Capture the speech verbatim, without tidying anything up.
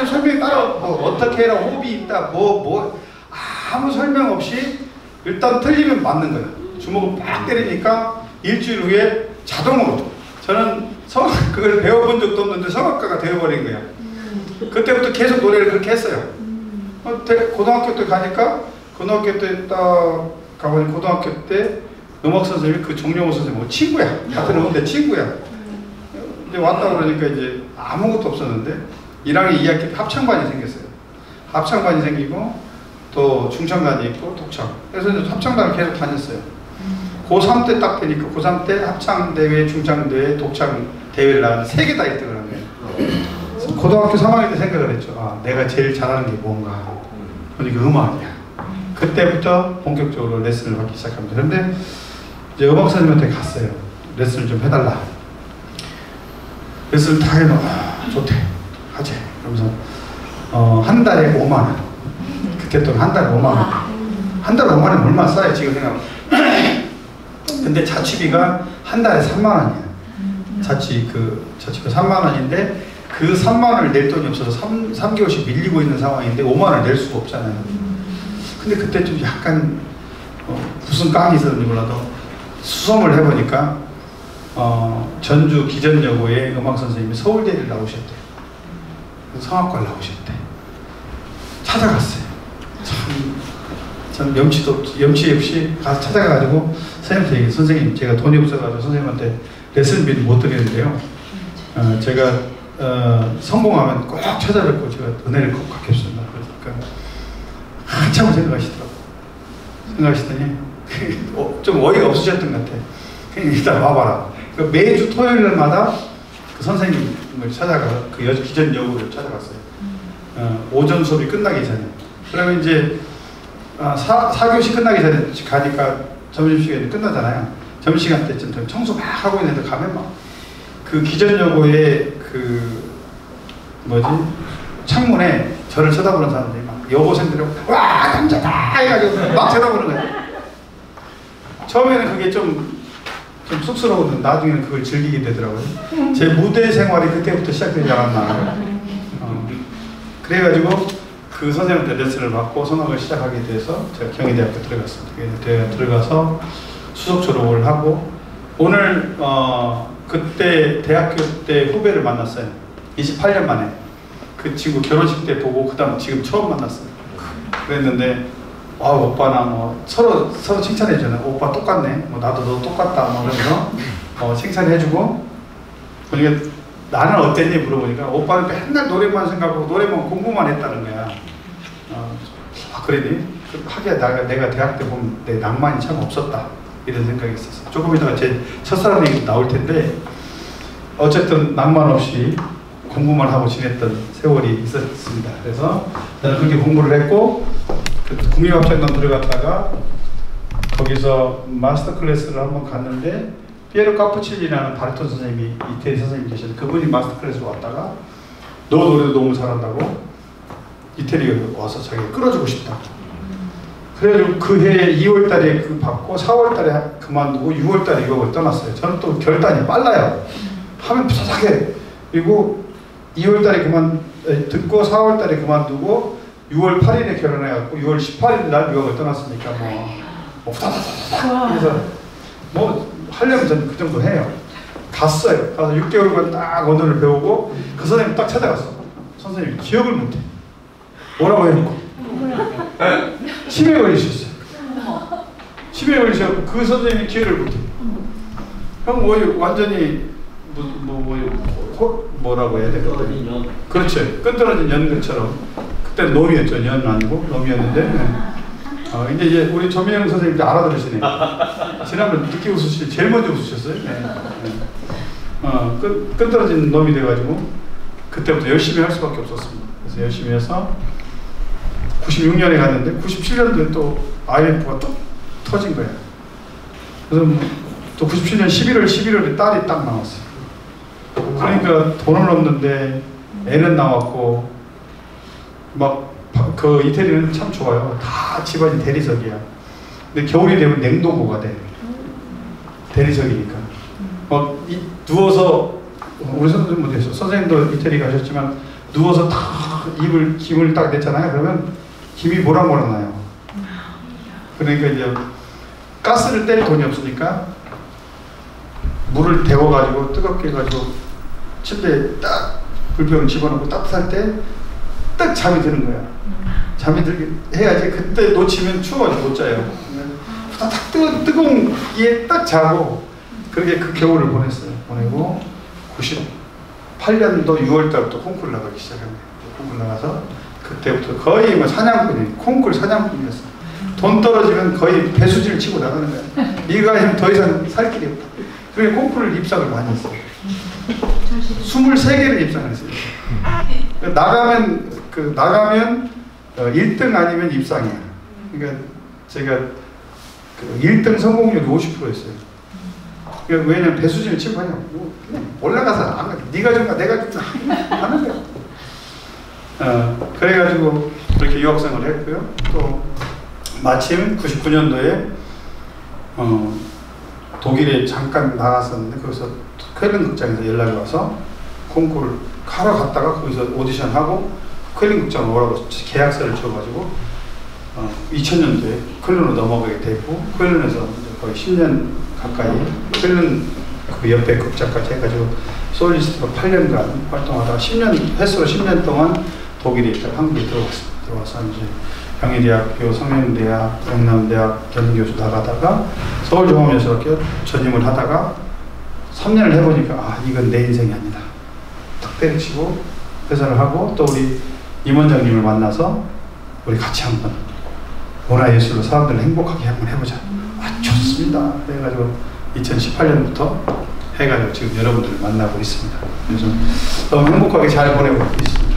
선생님 설명이 따로 뭐 어떻게 해라, 호흡이 있다, 뭐 뭐 아무 설명 없이 일단 틀리면 맞는 거예요. 주먹을 빡 때리니까 일주일 후에 자동으로. 저는 성 그걸 배워본 적도 없는데 성악가가 되어버린 거야. 그때부터 계속 노래를 그렇게 했어요. 어, 고등학교 때 가니까 고등학교 때 딱 가보니 고등학교 때 음악 선생님이 그 정용호 선생님 친구야. 같은 음대 친구야. 이제 왔다 그러니까 이제 아무것도 없었는데 일 학년 이 학기 때 합창반이 생겼어요. 합창반이 생기고 또 중창단이 있고 독창. 그래서 이제 합창단을 계속 다녔어요. 고삼 때 딱 되니까 고삼 때 합창대회, 중창대회, 독창 대회를 나가는 세 개 다 일 등을 한 거예요. 고등학교 삼 학년 때 생각을 했죠. 아, 내가 제일 잘하는 게 뭔가. 그러니까 음악이야. 그때부터 본격적으로 레슨을 받기 시작합니다. 그런데 이제 음악 선생님한테 갔어요. 레슨을 좀 해달라. 레슨을 다 해놓아. 아, 좋대. 하지. 그러면서 어, 한 달에 오만 원. 그때 또 한 달에 오만 원. 한 달에 오만 원이 얼마 싸요 지금 생각하면. 근데 자취비가 한 달에 삼만 원이야. 자취 그 자취비가 삼만 원인데 그 삼만 원을 낼 돈이 없어서 삼, 삼 개월씩 밀리고 있는 상황인데 오만 원을 낼 수가 없잖아요. 근데 그때 좀 약간 어, 무슨 깡이 있었는지 몰라도 수험을 해보니까 어, 전주 기전여고의 음악 선생님이 서울대를 나오셨대. 성악과를 나오셨대. 찾아갔어요. 참, 참 염치도 없지, 염치 없이 가서 찾아가가지고 선생님한테 얘기해. 선생님, 제가 돈이 없어가지고 선생님한테 레슨비를 못 드리는데요. 어, 제가 어, 성공하면 꼭 찾아뵙고 제가 은혜를 꼭 갚겠습니다. 그러니까 한참 생각하시더라고. 생각하시더니 어, 좀 어이가 없으셨던 것 같아. 그냥 일단 와봐라. 그러니까 매주 토요일마다 그 선생님을 찾아가 그 여, 기전 여고를 찾아갔어요. 어, 오전 수업이 끝나기 전에. 그러면 이제 아, 사, 사 교시 끝나기 전에 가니까 점심시간이 끝나잖아요. 점심시간 때쯤 청소 막 하고 있는데 가면 막 그 기전여고의 그 뭐지 창문에 저를 쳐다보는 사람들이 막 여고생들이 와 남자다 해가지고 막 쳐다보는 거예요. 처음에는 그게 좀, 좀 쑥스러웠는데 나중에는 그걸 즐기게 되더라고요. 제 무대 생활이 그때부터 시작되지 않았나. 어. 그래가지고 그 선생님한테 레슨을 받고 성악을 시작하게 돼서 제가 경희대학교 들어갔습니다. 경희대학교 들어가서 수석 졸업을 하고 오늘 어, 그때 대학교 때 후배를 만났어요. 이십팔 년 만에. 그 친구 결혼식 때 보고 그 다음 지금 처음 만났어요. 그랬는데 와 오빠나 뭐 서로 서로 칭찬해주잖아요. 오빠 똑같네. 뭐 나도 너 똑같다. 뭐 그러면서 어, 칭찬해주고 그러니까 나는 어땠니 물어보니까 오빠는 맨날 노래만 생각하고 노래만 공부만 했다는 거야. 어, 아 그러니? 하기야 내가, 내가 대학 때 보면 내 낭만이 참 없었다. 이런 생각이 있었어요. 조금 이따가 제 첫사랑 얘기 나올 텐데 어쨌든 낭만 없이 공부만 하고 지냈던 세월이 있었습니다. 그래서 저는 그렇게 공부를 했고 그 국립합창단 들어갔다가 거기서 마스터 클래스를 한번 갔는데 피에로 카푸치니라는 바리톤 선생님이 이태리 선생님이 계셔서 그분이 마스터 클래스로 왔다가 너 노래도 너무 잘한다고 이태리에 와서 자기가 끌어주고 싶다. 그래가지고 그 해 이월 달에 그 받고 사월 달에 그만두고 유월 달에 유학을 떠났어요. 저는 또 결단이 빨라요. 하면 부사하게. 그리고 이월 달에 그만 듣고 사월 달에 그만두고 유월 팔일에 결혼해갖고 유월 십팔일 날 유학을 떠났으니까 뭐, 뭐 후다다다다. 그래서 뭐 하려면 저는 그 정도 해요. 갔어요. 가서 육 개월간 딱 언어를 배우고 그 선생님 딱 찾아갔어. 선생님 기억을 못해. 뭐라고 해놓고 치매에 걸리셨어요. 치매에 걸리셔서 그 선생님이 기억을 못해. 형 뭐 완전히 뭐, 뭐, 뭐, 뭐라고 해야 돼? 그렇죠. 끈떨어진 연들처럼. 그때는 놈이었죠. 연 아니고 놈이었는데. 네. 어, 이제, 이제 우리 조미영 선생님 이제 알아들으시네. 지난번 늦게 웃으시, 제일 먼저 웃으셨어요. 네. 네. 어, 끈, 끈떨어진 놈이 돼가지고 그때부터 열심히 할 수밖에 없었습니다. 그래서 열심히 해서 구십육 년에 갔는데 구십칠 년도에 또 아이엠에프가 또 터진 거예요. 그래서 또 구십칠 년 십일월 십일월에 딸이 딱 나왔어요. 그러니까 돈은 없는데 애는 나왔고 막 그 이태리는 참 좋아요. 다 집안이 대리석이야. 근데 겨울이 되면 냉동고가 돼. 대리석이니까. 막 이, 누워서 우리 선생님도 있어. 선생님도 이태리 가셨지만 누워서 다 입을 김을 딱 냈잖아요. 그러면 김이 모락모락 나요. 그러니까 이제 가스를 뗄 돈이 없으니까 물을 데워가지고 뜨겁게 해가지고 침대에 딱 불병을 집어넣고 따뜻할 때 딱 잠이 드는 거야. 잠이 들게 해야지. 그때 놓치면 추워가지고 못 자요. 딱 뜨거, 뜨거운 기에 딱 자고 그렇게 그 겨울을 보냈어요. 보내고 구십팔 년도 유월 달부터 콩쿠르 나가기 시작합니다. 콩쿠르 나가서 그때부터 거의 뭐 사냥꾼이 콩쿠르 사냥꾼이었어. 돈 떨어지면 거의 배수진을 치고 나가는 거야. 네가 아니면 더 이상 살 길이 없다. 그래서 콩쿠르를 입상을 많이 했어요. 스물세 개를 입상을 했어요. 나가면 그 나가면 어, 일 등 아니면 입상이야. 그러니까 제가 그 일 등 성공률이 오십 퍼센트였어요. 그러니까 왜냐면 배수진을 치고 하냐고. 뭐 그냥 올라가서 안 가. 네가 준가 내가 준가 하는 거야. 어, 그래가지고 그렇게 유학생을 했고요. 또 마침 구십구 년도에 어, 독일에 잠깐 나갔었는데 거기서 쾰른 극장에서 연락이 와서 콩쿠르 하러 갔다가 거기서 오디션하고 쾰른 극장을 오라고 계약서를 줘가지고 어, 이천 년도에 쾰른으로 넘어가게 됐고 쾰른에서 거의 십 년 가까이 쾰른 그 옆에 극장까지 해가지고 솔리스트로 팔 년간 활동하다가 십 년 횟수로 십 년 동안 독일에 있다가 한국에 들어왔습니다. 들어와서 이제 경희대학교, 성균대학, 영남대학 겸임교수 나가다가 서울종합예술학교 전임을 하다가 삼 년을 해보니까 아 이건 내 인생이 아니다. 탁 때려치고 회사를 하고 또 우리 임 원장님을 만나서 우리 같이 한번 문화예술로 사람들을 행복하게 한번 해보자. 아 좋습니다. 그래가지고 이천십팔 년부터 해가지고 지금 여러분들을 만나고 있습니다. 그래서 너무 행복하게 잘 보내고 있습니다.